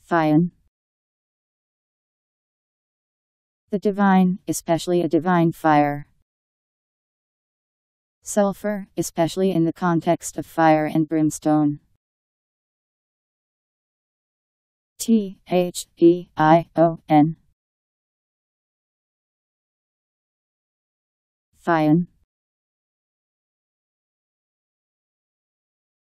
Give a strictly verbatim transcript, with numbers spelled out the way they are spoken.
Theion. The divine, especially a divine fire. Sulfur, especially in the context of fire and brimstone. T H E I O N. Theion.